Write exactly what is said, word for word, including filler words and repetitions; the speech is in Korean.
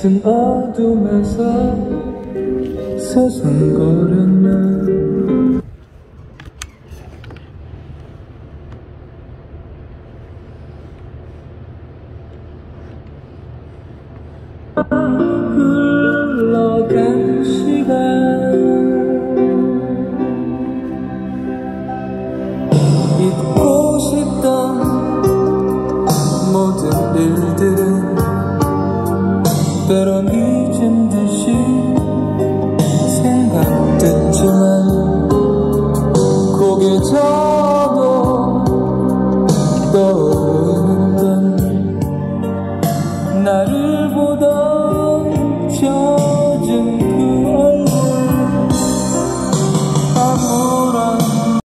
짙은 어둠에서 서성거렸네. 흘러간 시간 잊고 싶던 모든 일들은 때론 잊은 듯이 생각됐지만 고개 저도 떠오르는 건 나를 보던 저